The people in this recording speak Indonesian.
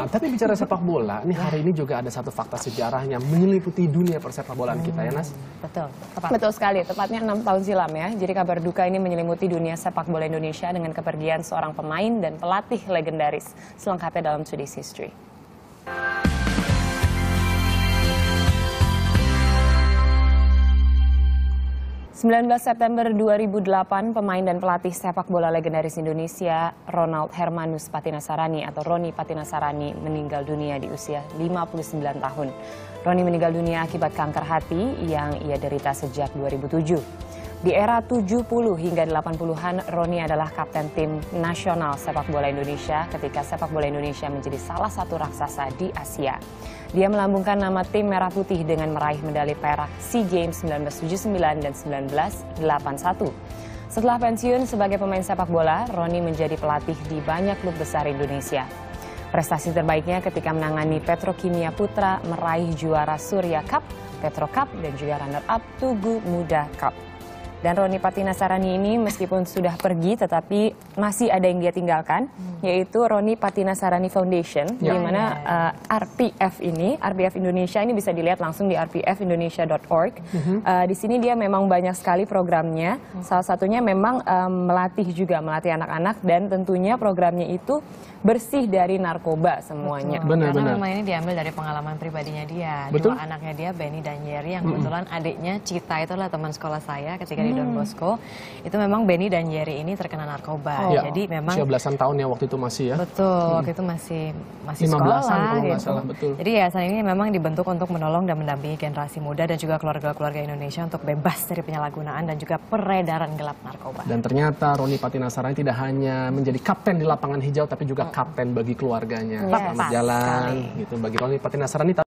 Tapi bicara sepak bola, nih hari ini juga ada satu fakta sejarah yang menyeliputi dunia persepak bolaan kita ya, Nas? Betul, tepat. Betul sekali, tepatnya 6 tahun silam ya. Jadi kabar duka ini menyelimuti dunia sepak bola Indonesia dengan kepergian seorang pemain dan pelatih legendaris. Selengkapnya dalam Today's History. 19 September 2008, pemain dan pelatih sepak bola legendaris Indonesia, Ronald Hermanus Patinasarani atau Roni Patinasarani meninggal dunia di usia 59 tahun. Roni meninggal dunia akibat kanker hati yang ia derita sejak 2007. Di era 70 hingga 80-an, Roni adalah kapten tim nasional sepak bola Indonesia ketika sepak bola Indonesia menjadi salah satu raksasa di Asia. Dia melambungkan nama tim Merah Putih dengan meraih medali perak SEA Games 1979 dan 1981. Setelah pensiun sebagai pemain sepak bola, Roni menjadi pelatih di banyak klub besar Indonesia. Prestasi terbaiknya ketika menangani Petrokimia Putra meraih juara Surya Cup, Petro Cup, dan juga runner-up Tugu Muda Cup. Dan Roni Patinasarani ini meskipun sudah pergi tetapi masih ada yang dia tinggalkan, yaitu Roni Patinasarani Foundation, di mana RPF Indonesia ini bisa dilihat langsung di rpfindonesia.org. Di sini dia memang banyak sekali programnya, salah satunya memang melatih anak-anak dan tentunya programnya itu bersih dari narkoba semuanya. Karena memang ini diambil dari pengalaman pribadinya dia. Dua anaknya dia, Benny dan Yeri, yang kebetulan adiknya Cita itu adalah teman sekolah saya ketika di Don Bosco. Itu memang Benny dan Yeri ini terkena narkoba. Jadi memang usia belasan tahun ya waktu itu masih ya. Betul, waktu itu masih sekolah kalau nggak gitu. salah, betul. Jadi yayasan ini memang dibentuk untuk menolong dan mendampingi generasi muda dan juga keluarga-keluarga Indonesia untuk bebas dari penyalahgunaan dan juga peredaran gelap narkoba. Dan ternyata Roni Patinasarani tidak hanya menjadi kapten di lapangan hijau tapi juga kapten bagi keluarganya. Selamat jalan gitu bagi Roni Patinasarani.